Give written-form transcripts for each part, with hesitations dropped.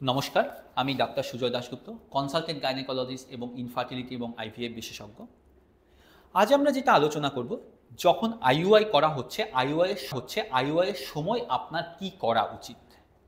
নমস্কার, আমি ডাক্তার সুজয় দাশগুপ্ত, কনসালটেন্ট গাইনোকোলজিস্ট এবং ইনফার্টিলিটি এবং আইভিএফ বিশেষজ্ঞ। আজ আমরা যেটা আলোচনা করব, যখন আইইউআই করা হচ্ছে, আইইউআই এর সময় আপনার কি করা উচিত।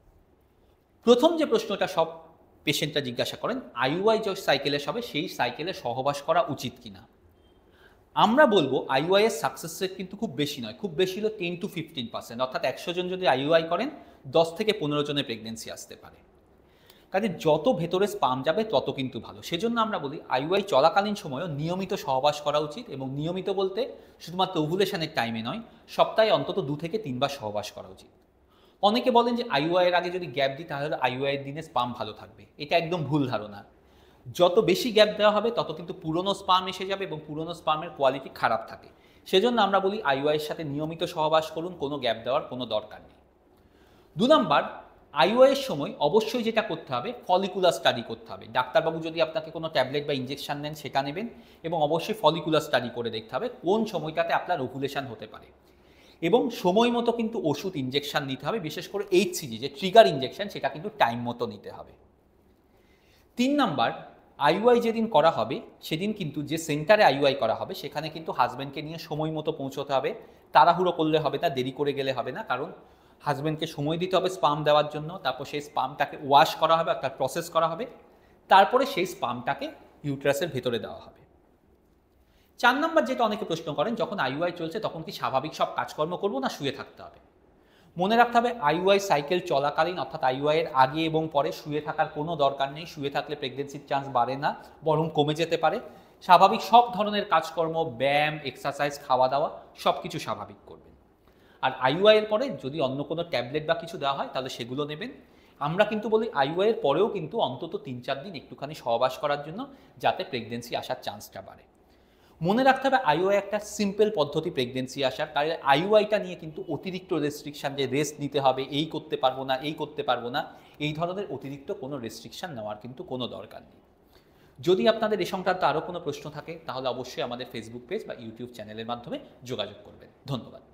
প্রথম যে প্রশ্নটা সব পেশেন্টরা জিজ্ঞাসা করেন, আইইউআই যে সাইকেলের হবে সেই সাইকেলে সহবাস করা উচিত কিনা। আমরা বলবো আইইউআই এর সাকসেস রেট কিন্তু খুব বেশি নয়, খুব বেশি হলো 10 to 15%, অর্থাৎ 100 জন যদি আইইউআই করেন 10 থেকে 15 জনের প্রেগনেন্সি আসতে পারে। কাজে যত ভেতরে স্পাম যাবে তত কিন্তু ভালো। সেজন্য আমরা বলি আইইউআই চলাকালীন সময়ও নিয়মিত সহবাস করা উচিত, এবং নিয়মিত বলতে শুধুমাত্র ওভুলেশনের টাইমে নয়, সপ্তাহে অন্তত 2 থেকে 3 বার সহবাস করা উচিত। অনেকে বলেন যে আইইউআই এর আগে যদি গ্যাপ দিই তাহলে আইইউআই এর দিনে স্পাম ভালো থাকবে। এটা একদম ভুল ধারণা। যত বেশি গ্যাপ দেওয়া হবে তত কিন্তু পুরনো স্পাম এসে যাবে এবং পুরনো স্পামের কোয়ালিটি খারাপ থাকে। সেজন্য আমরা বলি আইইউআই এর সাথে নিয়মিত সহবাস করুন, কোনো গ্যাপ দেওয়ার কোনো দরকার নেই। 2 নাম্বার, আইইউআই এর সময় অবশ্যই যেটা করতে হবে, ফলিকুলার স্টাডি করতে হবে। ডাক্তারবাবু যদি আপনাকে কোনো ট্যাবলেট বা ইঞ্জেকশন দেন সেটা নেবেন, এবং অবশ্যই ফলিকুলার স্টাডি করে দেখতে হবে কোন সময়টাতে আপনার ওভুলেশন হতে পারে, এবং সময় মতো কিন্তু ওষুধ ইঞ্জেকশন নিতে হবে। বিশেষ করে এইচসিজি যে ট্রিগার ইঞ্জেকশন, সেটা কিন্তু টাইম মতো নিতে হবে। 3 নাম্বার, আইইউআই যেদিন করা হবে সেদিন কিন্তু যে সেন্টারে আইইউআই করা হবে সেখানে কিন্তু হাজব্যান্ডকে নিয়ে সময় মতো পৌঁছতে হবে। তাড়াহুড়ো করলে হবে না, দেরি করে গেলে হবে না, কারণ হাজব্যান্ডকে সময় দিতে হবে স্পাম দেওয়ার জন্য। তারপর সেই স্পামটাকে ওয়াশ করা হবে, অর্থাৎ প্রসেস করা হবে, তারপরে সেই স্পামটাকে ইউট্রাসের ভেতরে দেওয়া হবে। 4 নাম্বার যেটা অনেকে প্রশ্ন করেন, যখন আইইউআই চলছে তখন কি স্বাভাবিক সব কাজকর্ম করবো না শুয়ে থাকতে হবে। মনে রাখতে হবে আইইউআই সাইকেল চলাকালীন, অর্থাৎ আইইউআই এর আগে এবং পরে শুয়ে থাকার কোনো দরকার নেই। শুয়ে থাকলে প্রেগনেন্সির চান্স বাড়ে না, বরং কমে যেতে পারে। স্বাভাবিক সব ধরনের কাজকর্ম, ব্যায়াম, এক্সারসাইজ, খাওয়া দাওয়া সব কিছু স্বাভাবিক করবেন। আর আইইউআই এর পরে যদি অন্য কোনো ট্যাবলেট বা কিছু দেওয়া হয় তাহলে সেগুলো নেবেন। আমরা কিন্তু বলি আইইউআই এর পরেও কিন্তু অন্তত 3-4 দিন একটুখানি সহবাস করার জন্য, যাতে প্রেগনেন্সি আসার চান্সটা বাড়ে। মনে রাখতে হবে আইইউআই একটা সিম্পল পদ্ধতি প্রেগনেন্সি আসার, তাই আইইউআইটা নিয়ে কিন্তু অতিরিক্ত রেস্ট্রিকশান, যে রেস্ট নিতে হবে, এই করতে পারবো না, এই করতে পারবো না, এই ধরনের অতিরিক্ত কোনো রেস্ট্রিকশান নেওয়ার কিন্তু কোনো দরকার নেই। যদি আপনাদের এ সংক্রান্ত আরও কোনো প্রশ্ন থাকে তাহলে অবশ্যই আমাদের ফেসবুক পেজ বা ইউটিউব চ্যানেলের মাধ্যমে যোগাযোগ করবেন। ধন্যবাদ।